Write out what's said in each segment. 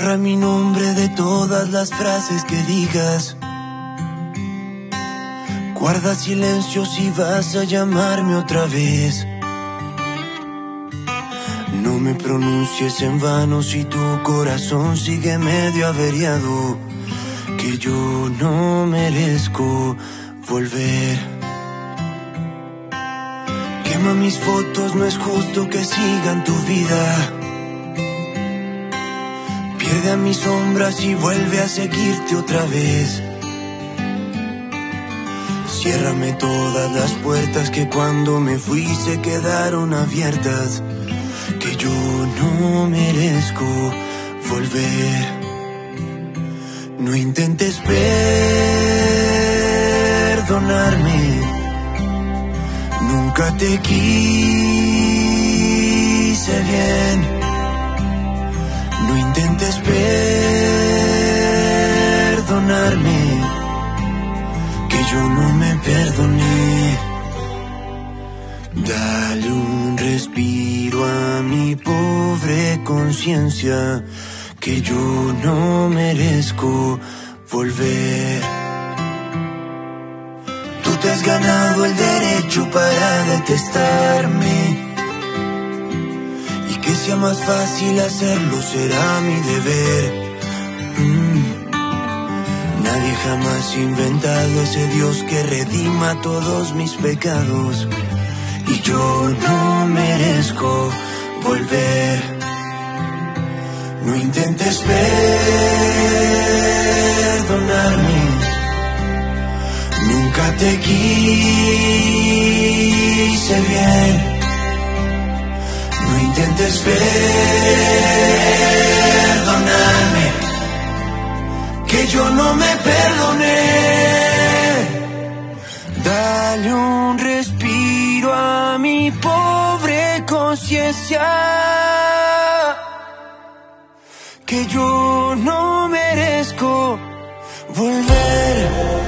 Borra mi nombre de todas las frases que digas. Guarda silencio si vas a llamarme otra vez. No me pronuncies en vano si tu corazón sigue medio averiado, que yo no merezco volver. Quema mis fotos, no es justo que sigan tu vida. Pierde a mis sombras y vuelve a seguirte otra vez. Ciérrame todas las puertas que cuando me fui se quedaron abiertas, que yo no merezco volver. No intentes perdonarme, nunca te quise bien. No intentes perdonarme, que yo no me perdoné. Dale un respiro a mi pobre conciencia, que yo no merezco volver. Tú te has ganado el derecho para detestarme, y que sea más fácil hacerlo será mi deber. Nadie jamás ha inventado ese Dios que redima todos mis pecados, y yo no merezco volver. No intentes perdonarme, nunca te quise bien. No intentes perdonarme, que yo no me perdoné. Dale un respiro a mi pobre conciencia, que yo no merezco volver.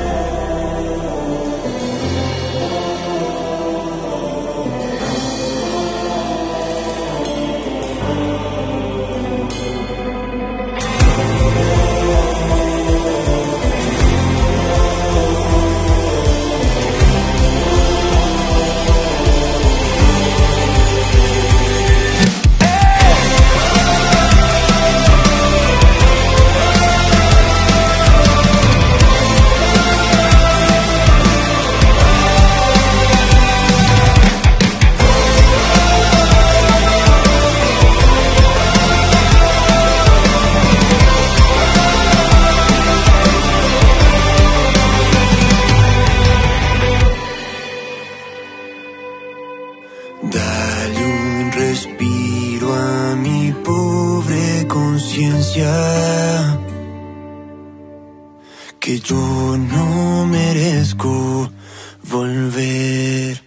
Dale un respiro a mi pobre conciencia, que yo no merezco volver.